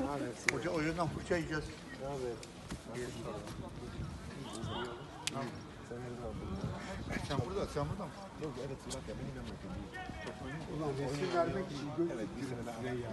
Hoca oyundan fırça yiyeceğiz. Sen burada mısın? Yok evet bak ya benim memleketim. Ulan resim vermek için göz Evet bir sene daha.